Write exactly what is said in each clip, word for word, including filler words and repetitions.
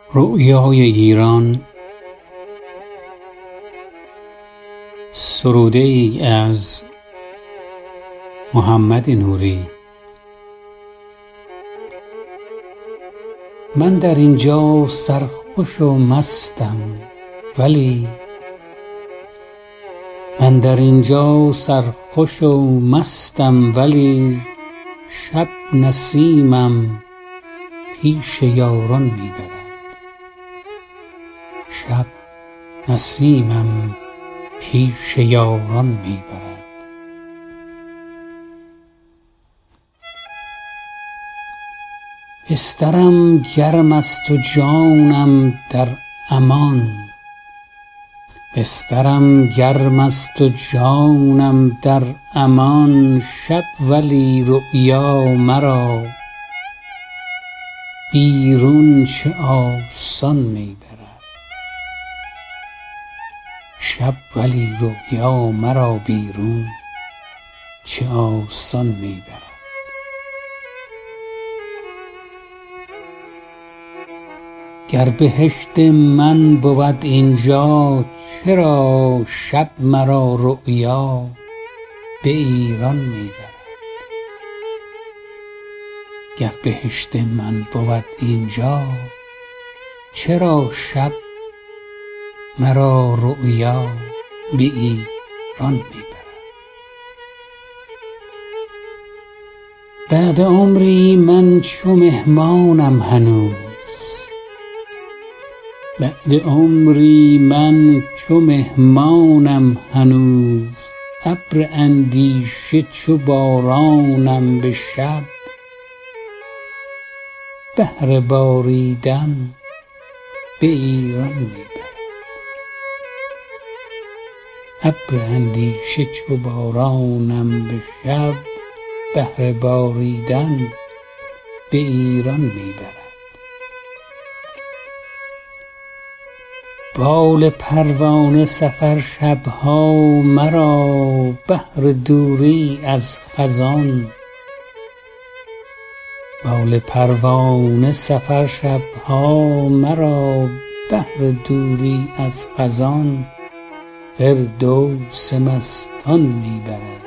رؤیای ایران. سروده ای از محمد نوری. من در اینجا سرخوش و مستم ولی من در اینجا سرخوش و مستم ولی شب نسیمم پیش یاران میبرد. شب نسیمم پیش یاران میبرد. بسترم گرم است و جانم در امان. بسترم گرم است و جانم در امان. شب ولی رؤیا مرا بیرون چه آسان میبرد. شب ولی رؤیا مرا بیرون چه آسان میبرد. گر بهشت من بود اینجا چرا شب مرا رؤیا به ایران میبرد. گر بهشت من بود اینجا چرا شب مرا رؤیا به ایران میبرد. بعد عمری من چو مهمانم هنوز. بعد عمری من چو مهمانم هنوز. ابر اندیشه چو بارانم به شب. بهر باریدن به ایران میبرد. ابر اندیشه چو بارانم به شب. بهر باریدن به ایران میبرد. بال پروانه سفر شبها مرا بهر دوری از خزان. بال پروانه سفر شبها مرا بهر دوری از خزان. فردوس مستان میبرد.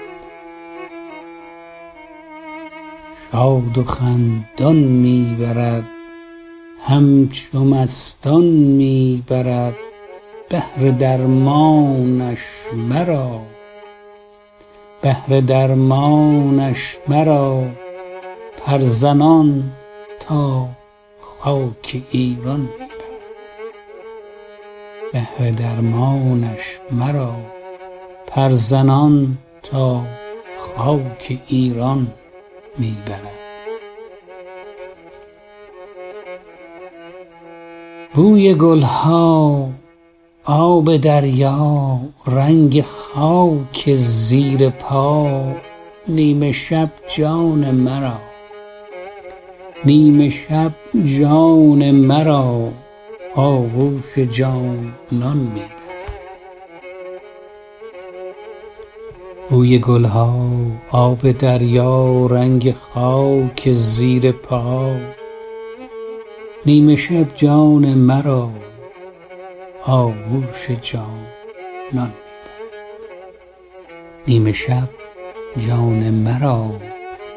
شاد و خندان میبرد همچو مستان میبرد. بهر درمانش مرا بهر درمانش مرا پرزنان تا خاک ایران میبرد. بهر درمانش مرا پرزنان تا خاک ایران میبرد. بوی گلها آب دریا رنگ خاک زیر پا. نیمه شب جان مرا نیمه شب جان مرا آغوش جانان میبرد. بوی گلها آب دریا رنگ خاک زیر پا. نیمه شب جان مرا آغوش جانان میبرد. نیمه شب جان مرا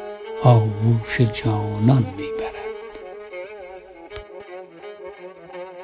آغوش جانان میبرد.